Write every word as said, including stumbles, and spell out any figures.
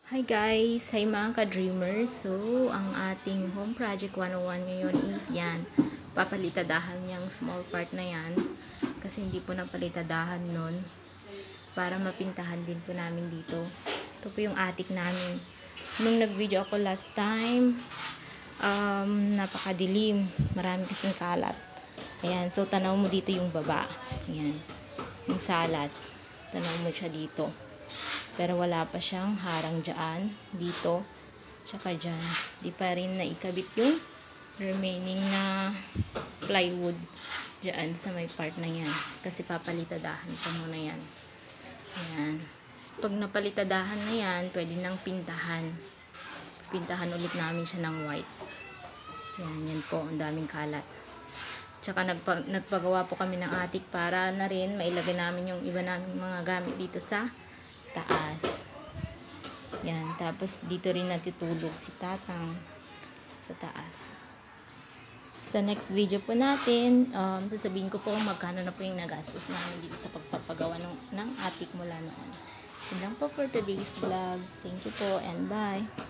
Hi guys! Hi mga ka-dreamers! So, ang ating home project one oh one ngayon is yan. Papalitadahan niyang small part na yan. Kasi hindi po napalitadahan nun. Para mapintahan din po namin dito. Ito po yung attic namin. Nung nag-video ako last time, um, napakadilim. Marami kasing kalat. Ayan. So, tanaw mo dito yung baba. Ayan. Yung salas. Tanaw mo siya dito. Pero wala pa siyang harang dyan, dito, tsaka dyan. Di pa rin naikabit yung remaining na plywood dyan sa may part na yan. Kasi papalitadahan pa muna yan. Ayan. Pag napalitadahan na yan, pwede nang pintahan. Pintahan ulit namin siya ng white. Ayan, yan po, ang daming kalat. Tsaka nagpa, nagpagawa po kami ng attic para na rin mailagay namin yung iba namin mga gamit dito sa taas. Yan. Tapos, dito rin natutulog si Tatang sa taas. Sa next video po natin, um, sasabihin ko po kung magkano na po yung nagastos namin dito sa pagpapagawa ng, ng attic mula noon. Yun lang po for today's vlog. Thank you po and bye!